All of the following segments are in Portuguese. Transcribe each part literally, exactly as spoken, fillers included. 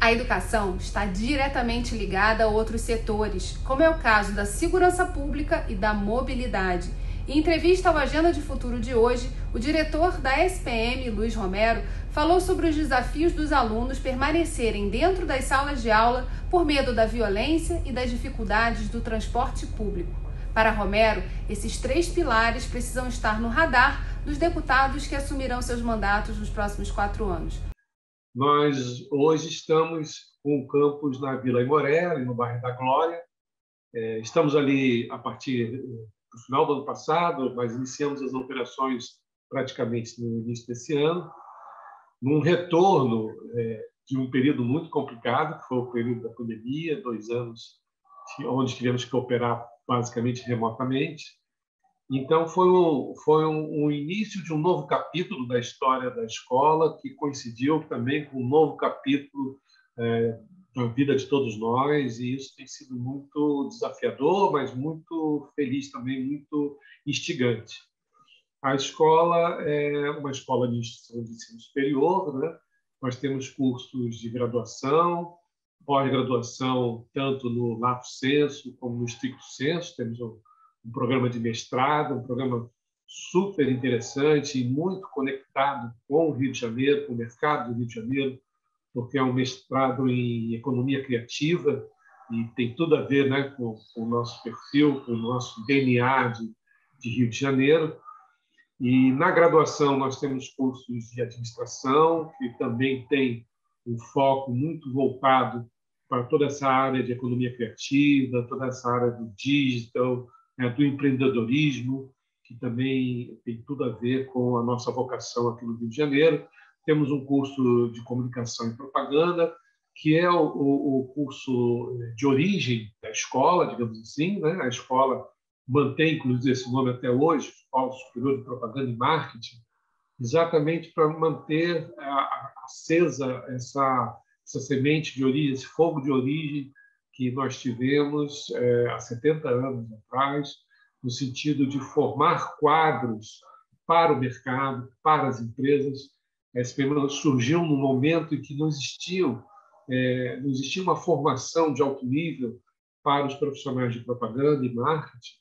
A educação está diretamente ligada a outros setores, como é o caso da segurança pública e da mobilidade. Em entrevista ao Agenda de Futuro de hoje, o diretor da S P M, Luiz Romero, falou sobre os desafios dos alunos permanecerem dentro das salas de aula por medo da violência e das dificuldades do transporte público. Para Romero, esses três pilares precisam estar no radar dos deputados que assumirão seus mandatos nos próximos quatro anos. Nós hoje estamos com o campus na Vila Aimoré, ali no bairro da Glória. Estamos ali a partir do final do ano passado, mas iniciamos as operações praticamente no início desse ano, num retorno de um período muito complicado, que foi o período da pandemia, dois anos onde tivemos que operar basicamente remotamente. Então, foi, o, foi um, um início de um novo capítulo da história da escola, que coincidiu também com um novo capítulo é, da vida de todos nós, e isso tem sido muito desafiador, mas muito feliz também, muito instigante. A escola é uma escola de instituição de ensino superior, né? Nós temos cursos de graduação, pós-graduação, tanto no lato sensu como no stricto sensu, temos um um programa de mestrado, um programa super interessante e muito conectado com o Rio de Janeiro, com o mercado do Rio de Janeiro, porque é um mestrado em economia criativa e tem tudo a ver, né, com, com o nosso perfil, com o nosso D N A de, de Rio de Janeiro. E na graduação nós temos cursos de administração, que também tem um foco muito voltado para toda essa área de economia criativa, toda essa área do digital, né, do empreendedorismo, que também tem tudo a ver com a nossa vocação aqui no Rio de Janeiro. Temos um curso de comunicação e propaganda, que é o, o, o curso de origem da escola, digamos assim, né? A escola mantém, inclusive, esse nome até hoje, Escola Superior de Propaganda e Marketing, exatamente para manter a, a, acesa essa, essa semente de origem, esse fogo de origem que nós tivemos é, há setenta anos atrás, no sentido de formar quadros para o mercado, para as empresas. A S P M surgiu num momento em que não, existiam, é, não existia uma formação de alto nível para os profissionais de propaganda e marketing,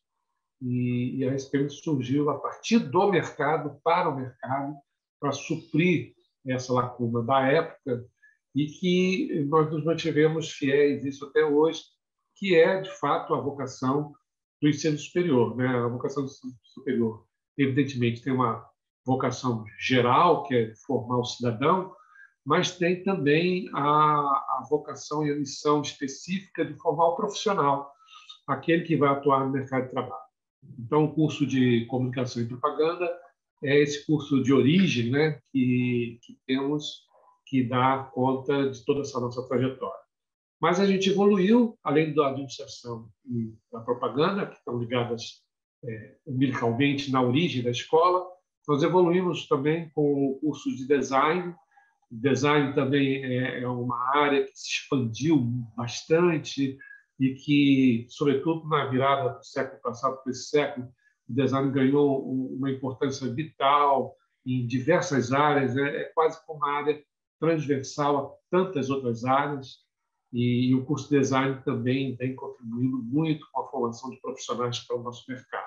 e, e a S P M surgiu a partir do mercado, para o mercado, para suprir essa lacuna da época, e que nós nos mantivemos fiéis isso até hoje, que é, de fato, a vocação do ensino superior. Né? A vocação do ensino superior, evidentemente, tem uma vocação geral, que é formar o cidadão, mas tem também a, a vocação e a missão específica de formar o profissional, aquele que vai atuar no mercado de trabalho. Então, o curso de comunicação e propaganda é esse curso de origem, né, que, que temos que dá conta de toda essa nossa trajetória. Mas a gente evoluiu, além da administração e da propaganda, que estão ligadas é, umbilicalmente na origem da escola, nós evoluímos também com o curso de design. O design também é uma área que se expandiu bastante e que, sobretudo na virada do século passado para esse século, o design ganhou uma importância vital em diversas áreas, é quase como uma área transversal a tantas outras áreas, e o curso de design também tem contribuído muito com a formação de profissionais para o nosso mercado.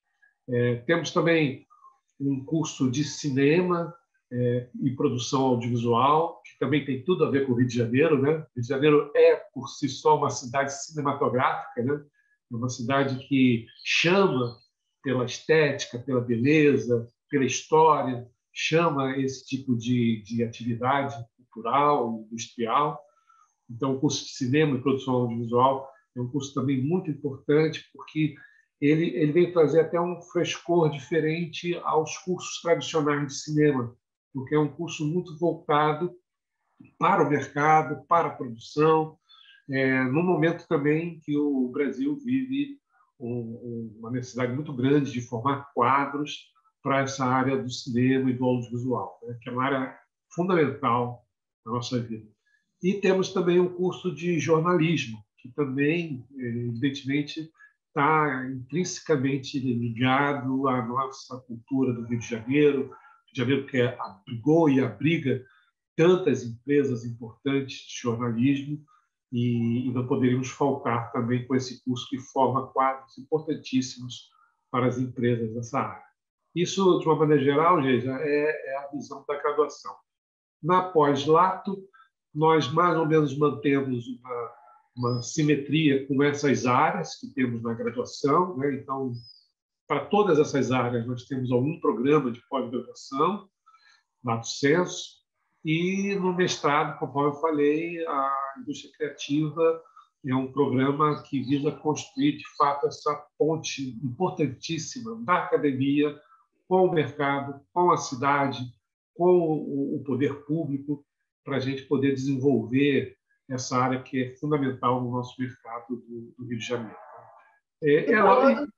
É, temos também um curso de cinema é, e produção audiovisual, que também tem tudo a ver com o Rio de Janeiro, né? O Rio de Janeiro é, por si só, uma cidade cinematográfica, né? Uma cidade que chama pela estética, pela beleza, pela história, chama esse tipo de, de atividade cultural, industrial. Então, o curso de cinema e produção audiovisual é um curso também muito importante, porque ele, ele veio trazer até um frescor diferente aos cursos tradicionais de cinema, porque é um curso muito voltado para o mercado, para a produção, é, num momento também que o Brasil vive um, uma necessidade muito grande de formar quadros para essa área do cinema e do audiovisual, né, que é uma área fundamental na nossa vida. E temos também um curso de jornalismo, que também, evidentemente, está intrinsecamente ligado à nossa cultura do Rio de Janeiro, Rio de Janeiro que abrigou e abriga tantas empresas importantes de jornalismo e, e não poderíamos faltar também com esse curso que forma quadros importantíssimos para as empresas dessa área. Isso, de uma maneira geral, Geisa, é, é a visão da graduação. Na pós-lato, nós mais ou menos mantemos uma, uma simetria com essas áreas que temos na graduação, né? Então, para todas essas áreas, nós temos algum programa de pós-graduação, lato sensu, e no mestrado, conforme eu falei, a indústria criativa é um programa que visa construir, de fato, essa ponte importantíssima da academia com o mercado, com a cidade, com o poder público, para a gente poder desenvolver essa área que é fundamental no nosso mercado do, do Rio de Janeiro. É, ela,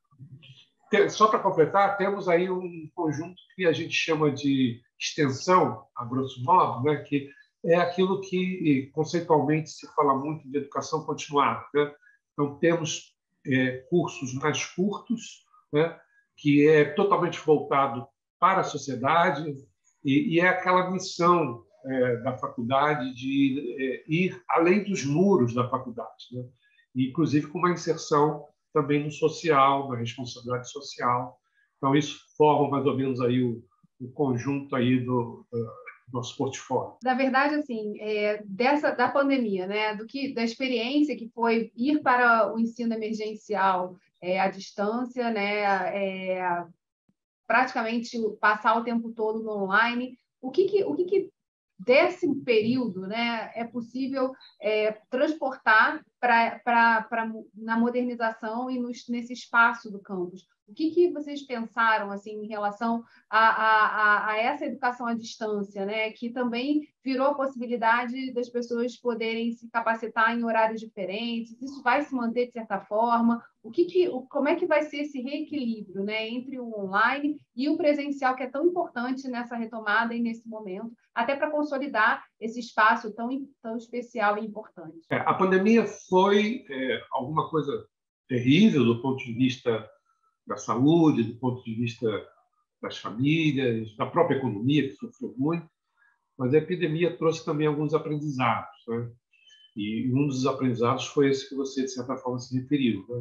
só para completar, temos aí um conjunto que a gente chama de extensão, a grosso modo, né, que é aquilo que conceitualmente se fala muito de educação continuada, né? Então, temos é, cursos mais curtos, né, que é totalmente voltado para a sociedade e, e é aquela missão é, da faculdade de é, ir além dos muros da faculdade, né? Inclusive com uma inserção também no social, na responsabilidade social. Então, isso forma mais ou menos aí o, o conjunto aí do, do nosso portfólio. Na verdade, assim, é, dessa da pandemia, né, do que da experiência que foi ir para o ensino emergencial é, à distância, né, é, praticamente passar o tempo todo no online, o que que, o que, que desse período, né, é possível é, transportar para para na modernização e nos, nesse espaço do campus? O que, que vocês pensaram assim em relação a, a, a essa educação à distância, né, que também virou a possibilidade das pessoas poderem se capacitar em horários diferentes? Isso vai se manter de certa forma? O que que, como é que vai ser esse reequilíbrio, né, entre o online e o presencial, que é tão importante nessa retomada e nesse momento, até para consolidar esse espaço tão, tão especial e importante? É, a pandemia foi é, alguma coisa terrível do ponto de vista da saúde, do ponto de vista das famílias, da própria economia, que sofreu muito, mas a epidemia trouxe também alguns aprendizados, né? E um dos aprendizados foi esse que você, de certa forma, se referiu, né?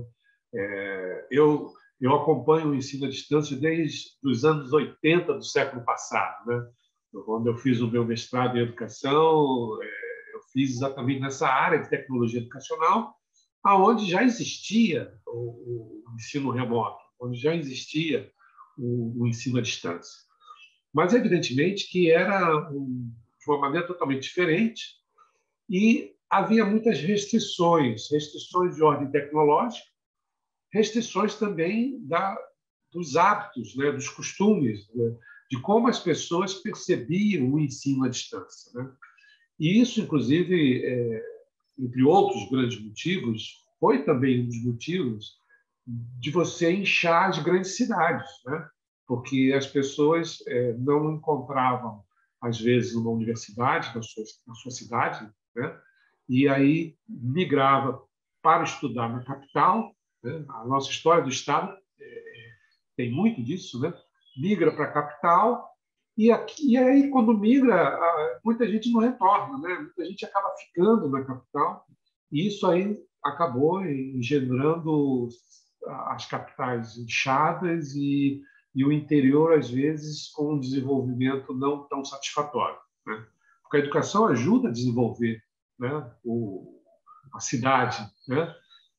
É, eu, eu acompanho o ensino à distância desde os anos oitenta do século passado, né? Quando eu fiz o meu mestrado em educação, é, eu fiz exatamente nessa área de tecnologia educacional, aonde já existia o, o ensino remoto, onde já existia o, o ensino à distância. Mas, evidentemente, que era um, de uma maneira totalmente diferente e havia muitas restrições, restrições de ordem tecnológica, restrições também da, dos hábitos, né, dos costumes, né, de como as pessoas percebiam o ensino à distância, né? E isso, inclusive, é, entre outros grandes motivos, foi também um dos motivos de você inchar as grandes cidades, né? Porque as pessoas é, não encontravam, às vezes, uma universidade na sua, na sua cidade, né? E aí migrava para estudar na capital, né? A nossa história do Estado é, tem muito disso, né? Migra para a capital e, aqui, e aí, quando migra, muita gente não retorna, né? Muita gente acaba ficando na capital e isso aí acabou engendrando as capitais inchadas e, e o interior, às vezes, com um desenvolvimento não tão satisfatório, né? Porque a educação ajuda a desenvolver, né, o, a cidade, né?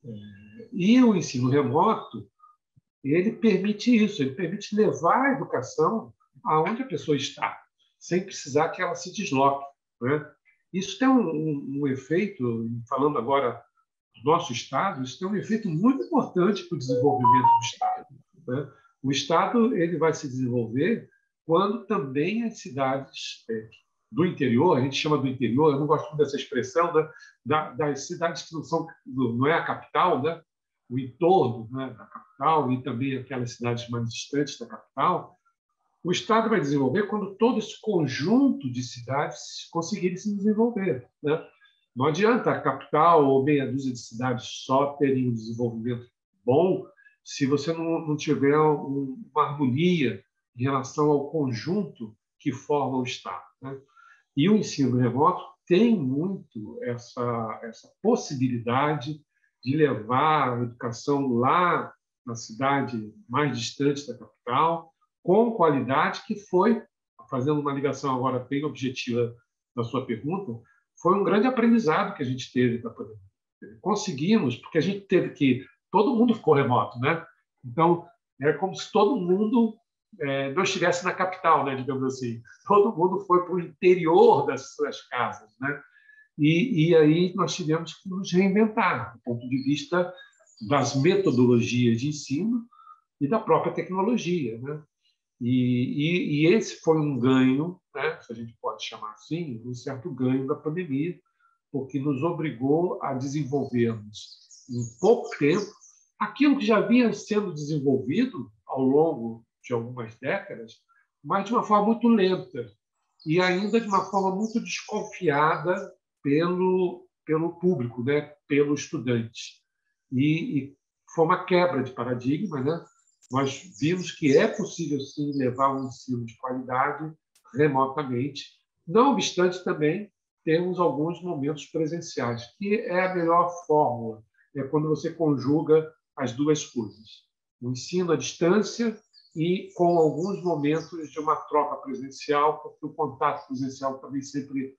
E o ensino remoto, ele permite isso, ele permite levar a educação aonde a pessoa está, sem precisar que ela se desloque, né? Isso tem um, um, um efeito, falando agora do nosso Estado, isso tem um efeito muito importante para o desenvolvimento do Estado, né? O Estado ele vai se desenvolver quando também as cidades é, do interior, a gente chama do interior, eu não gosto muito dessa expressão, né, da, das cidades que não são, não é a capital, né, o entorno, né, da capital e também aquelas cidades mais distantes da capital, o Estado vai desenvolver quando todo esse conjunto de cidades conseguirem se desenvolver, né? Não adianta a capital ou meia dúzia de cidades só terem um desenvolvimento bom se você não, não tiver uma harmonia em relação ao conjunto que forma o Estado, né? E o ensino remoto tem muito essa, essa possibilidade de levar a educação lá na cidade mais distante da capital, com qualidade, que foi, fazendo uma ligação agora bem objetiva da sua pergunta, foi um grande aprendizado que a gente teve da pandemia. Conseguimos, porque a gente teve que... Todo mundo ficou remoto, né? Então, é como se todo mundo é, não estivesse na capital, né, digamos assim. Todo mundo foi para o interior das suas casas, né? E, e aí nós tivemos que nos reinventar, do ponto de vista das metodologias de ensino e da própria tecnologia, né? E, e, e esse foi um ganho, né, se a gente pode chamar assim, um certo ganho da pandemia, porque nos obrigou a desenvolvermos em pouco tempo aquilo que já vinha sendo desenvolvido ao longo de algumas décadas, mas de uma forma muito lenta e ainda de uma forma muito desconfiada pelo, pelo público, né, pelo estudante. E, e foi uma quebra de paradigma, né? Nós vimos que é possível, sim, levar um ensino de qualidade remotamente, não obstante também temos alguns momentos presenciais, que é a melhor fórmula, é quando você conjuga as duas coisas. O ensino à distância e com alguns momentos de uma troca presencial, porque o contato presencial também sempre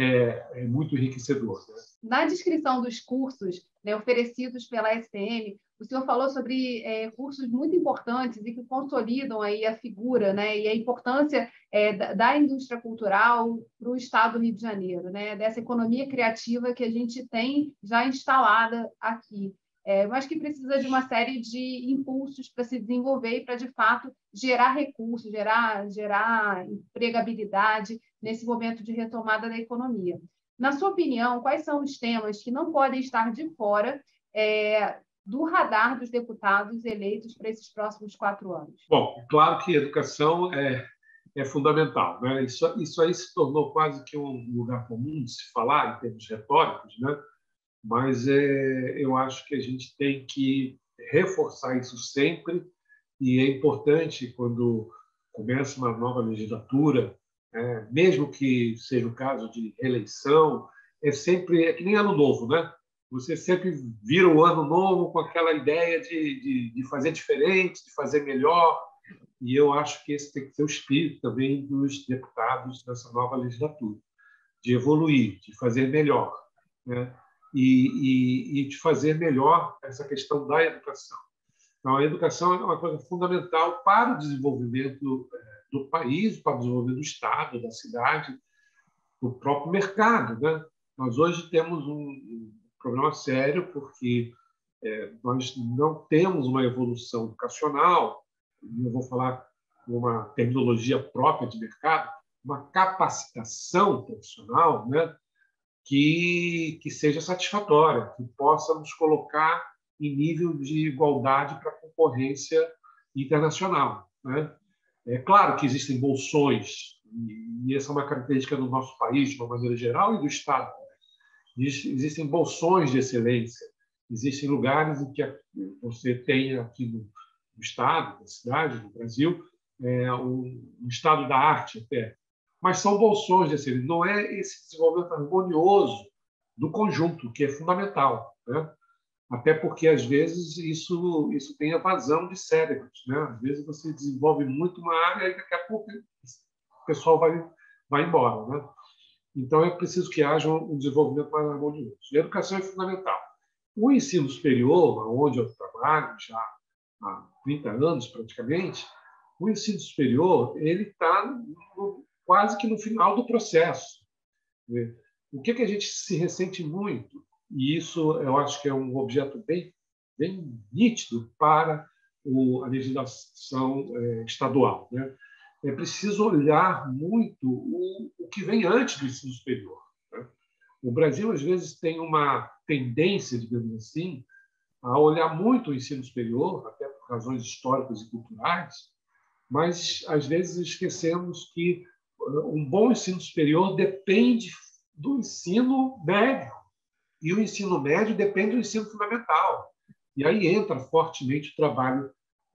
é, é muito enriquecedor, né? Na descrição dos cursos, né, oferecidos pela S P M, o senhor falou sobre é, cursos muito importantes e que consolidam aí a figura, né, e a importância é, da, da indústria cultural para o Estado do Rio de Janeiro, né, dessa economia criativa que a gente tem já instalada aqui. É, mas que precisa de uma série de impulsos para se desenvolver e para, de fato, gerar recursos, gerar, gerar empregabilidade nesse momento de retomada da economia. Na sua opinião, quais são os temas que não podem estar de fora é, do radar dos deputados eleitos para esses próximos quatro anos? Bom, claro que a educação é, é fundamental, né? Isso, isso aí se tornou quase que um lugar comum de se falar em termos retóricos, né? Mas é, eu acho que a gente tem que reforçar isso sempre, e é importante quando começa uma nova legislatura, é, mesmo que seja o caso de reeleição, é sempre é que nem ano novo, né? Você sempre vira o ano novo com aquela ideia de, de, de fazer diferente, de fazer melhor, e eu acho que esse tem que ser o espírito também dos deputados dessa nova legislatura, de evoluir, de fazer melhor, né? E, e, e de fazer melhor essa questão da educação. Então, a educação é uma coisa fundamental para o desenvolvimento do país, para o desenvolvimento do Estado, da cidade, do próprio mercado, né? Nós hoje temos um problema sério porque é, nós não temos uma evolução educacional, eu vou falar uma terminologia própria de mercado, uma capacitação profissional, né? Que, que seja satisfatória, que possa nos colocar em nível de igualdade para a concorrência internacional, né? É claro que existem bolsões, e essa é uma característica do nosso país, de uma maneira geral, e do Estado. Existem bolsões de excelência, existem lugares em que você tem aqui no Estado, na cidade, no Brasil, é, um, um estado da arte até, mas são bolsões de excelência, não é esse desenvolvimento harmonioso do conjunto, que é fundamental, né? Até porque, às vezes, isso, isso tem evasão de cérebros, né? Às vezes você desenvolve muito uma área e daqui a pouco o pessoal vai, vai embora, né? Então, é preciso que haja um desenvolvimento mais harmonioso. E a educação é fundamental. O ensino superior, onde eu trabalho já há trinta anos, praticamente, o ensino superior ele está quase que no final do processo. O que, que a gente se ressente muito, e isso eu acho que é um objeto bem, bem nítido para o, a legislação é, estadual, né? É preciso olhar muito o, o que vem antes do ensino superior, né? O Brasil, às vezes, tem uma tendência, digamos assim, a olhar muito o ensino superior, até por razões históricas e culturais, mas, às vezes, esquecemos que um bom ensino superior depende do ensino médio, e o ensino médio depende do ensino fundamental. E aí entra fortemente o trabalho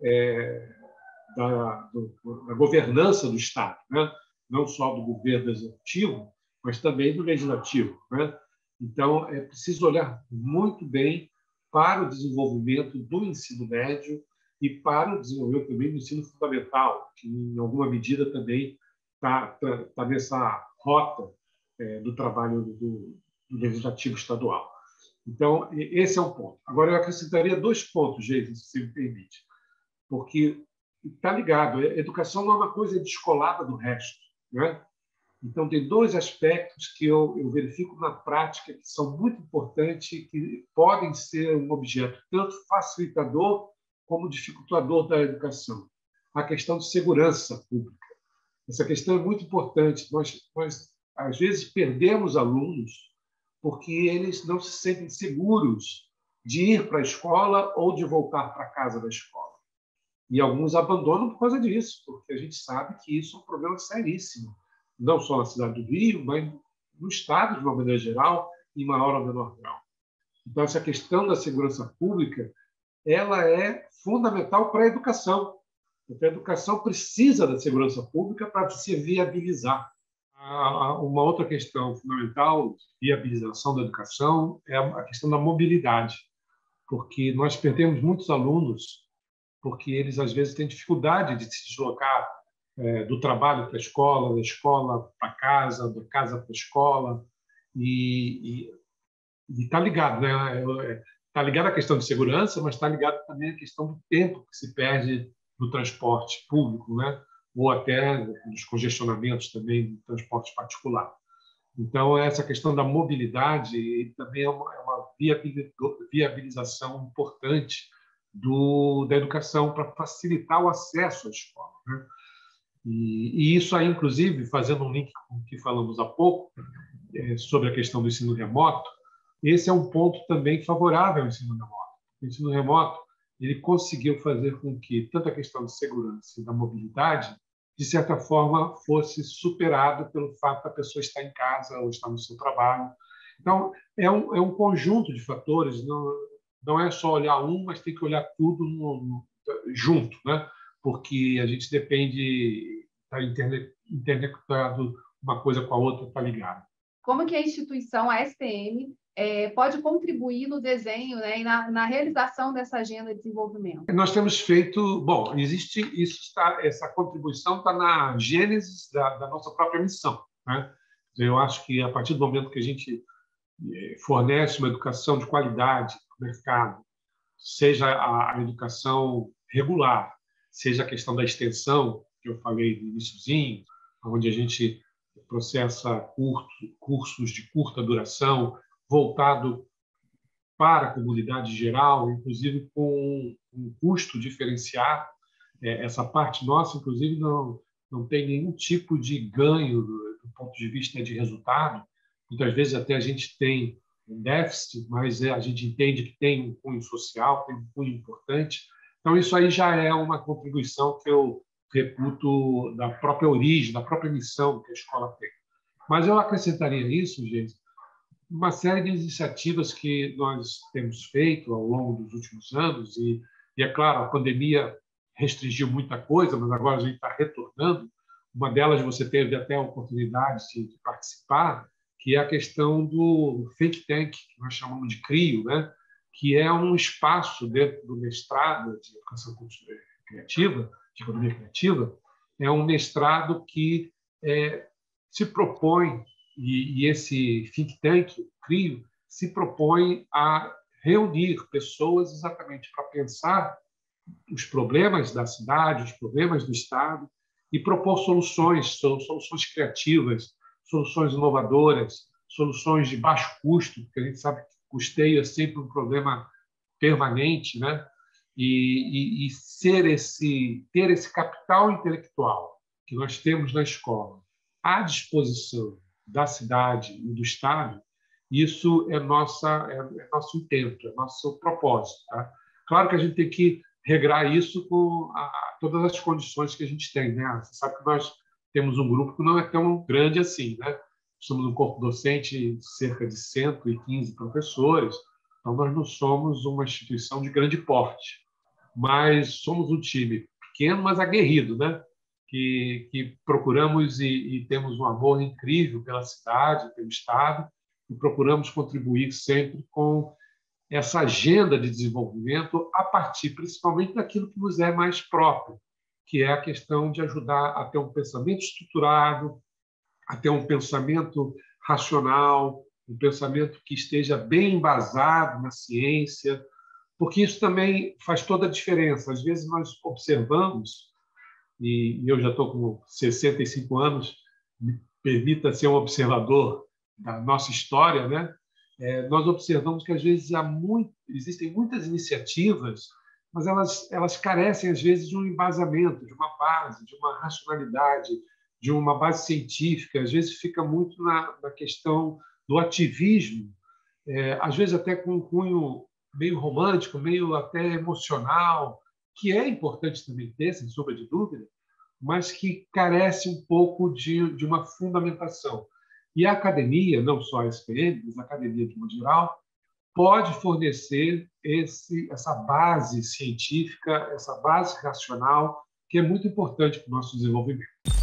é, da, do, da governança do Estado, né? Não só do governo executivo, mas também do legislativo, né? Então, é preciso olhar muito bem para o desenvolvimento do ensino médio e para o desenvolvimento também do ensino fundamental, que, em alguma medida, também está tá, tá nessa rota é, do trabalho do, do legislativo estadual. Então, esse é um ponto. Agora, eu acrescentaria dois pontos, Geisa, se você me permite, porque está ligado. A educação não é uma coisa descolada do resto, né? Então, tem dois aspectos que eu, eu verifico na prática que são muito importantes e que podem ser um objeto tanto facilitador como dificultador da educação. A questão de segurança pública. Essa questão é muito importante. Nós, nós às vezes, perdemos alunos porque eles não se sentem seguros de ir para a escola ou de voltar para casa da escola. E alguns abandonam por causa disso, porque a gente sabe que isso é um problema seríssimo, não só na cidade do Rio, mas no Estado, de uma maneira geral, em maior ou menor grau. Então, essa questão da segurança pública ela é fundamental para a educação, porque a educação precisa da segurança pública para se viabilizar. Uma outra questão fundamental de viabilização da educação é a questão da mobilidade, porque nós perdemos muitos alunos porque eles, às vezes, têm dificuldade de se deslocar é, do trabalho para a escola, da escola para casa, da casa para a escola, e está ligado, né? Está ligado à questão de segurança, mas está ligado também à questão do tempo que se perde no transporte público, né? Ou até nos congestionamentos também do transporte particular. Então, essa questão da mobilidade também é uma, é uma viabilização importante do, da educação para facilitar o acesso à escola, né? E, e isso aí, inclusive, fazendo um link com o que falamos há pouco, é, sobre a questão do ensino remoto, esse é um ponto também favorável ao ensino remoto. O ensino remoto ele conseguiu fazer com que tanto a questão de segurança e da mobilidade, de certa forma, fosse superado pelo fato da pessoa estar em casa ou estar no seu trabalho. Então, é um, é um conjunto de fatores, não, não é só olhar um, mas tem que olhar tudo no, no, junto, né? Porque a gente depende, está interconectado, uma coisa com a outra está ligada. Como que a instituição, a S P M, é, pode contribuir no desenho, né, e na, na realização dessa agenda de desenvolvimento? Nós temos feito... Bom, existe isso, está, essa contribuição está na gênese da, da nossa própria missão, né? Eu acho que, a partir do momento que a gente fornece uma educação de qualidade para o mercado, seja a, a educação regular, seja a questão da extensão, que eu falei no iniciozinho, onde a gente processa curso, cursos de curta duração, voltado para a comunidade geral, inclusive com um custo diferenciado. Essa parte nossa, inclusive, não, não tem nenhum tipo de ganho do, do ponto de vista de resultado. Muitas vezes até a gente tem um déficit, mas a gente entende que tem um cunho social, tem um cunho importante. Então, isso aí já é uma contribuição que eu reputo da própria origem, da própria missão que a escola tem. Mas eu acrescentaria isso, gente, uma série de iniciativas que nós temos feito ao longo dos últimos anos, e, e é claro, a pandemia restringiu muita coisa, mas agora a gente está retornando. Uma delas você teve até a oportunidade de, de participar, que é a questão do think tank, que nós chamamos de CRIO, né? Que é um espaço dentro do mestrado de Educação Criativa, de Economia Criativa, é um mestrado que é, se propõe, e, e esse think tank, o CRIO, se propõe a reunir pessoas exatamente para pensar os problemas da cidade, os problemas do Estado, e propor soluções, soluções criativas, soluções inovadoras, soluções de baixo custo, porque a gente sabe que custeio é sempre um problema permanente, né? E, e, e ser esse, ter esse capital intelectual que nós temos na escola à disposição da cidade e do Estado, isso é, nossa, é, é nosso intento, é nosso propósito. Tá? Claro que a gente tem que regrar isso com a, todas as condições que a gente tem, né? Você sabe que nós temos um grupo que não é tão grande assim, né? Somos um corpo docente de cerca de cento e quinze professores, então nós não somos uma instituição de grande porte, mas somos um time pequeno, mas aguerrido, né? que, que procuramos e, e temos um amor incrível pela cidade, pelo Estado, e procuramos contribuir sempre com essa agenda de desenvolvimento a partir, principalmente, daquilo que nos é mais próprio, que é a questão de ajudar a ter um pensamento estruturado, a ter um pensamento racional, um pensamento que esteja bem embasado na ciência, porque isso também faz toda a diferença. Às vezes nós observamos, e eu já estou com sessenta e cinco anos, me permita ser um observador da nossa história, né? É, nós observamos que às vezes há muito, existem muitas iniciativas, mas elas, elas carecem às vezes de um embasamento, de uma base, de uma racionalidade, de uma base científica. Às vezes fica muito na, na questão do ativismo, é, às vezes até com um cunho meio romântico, meio até emocional, que é importante também ter, sem sombra de dúvida, mas que carece um pouco de, de uma fundamentação. E a academia, não só a S P M, mas a academia de modo geral, pode fornecer esse, essa base científica, essa base racional, que é muito importante para o nosso desenvolvimento.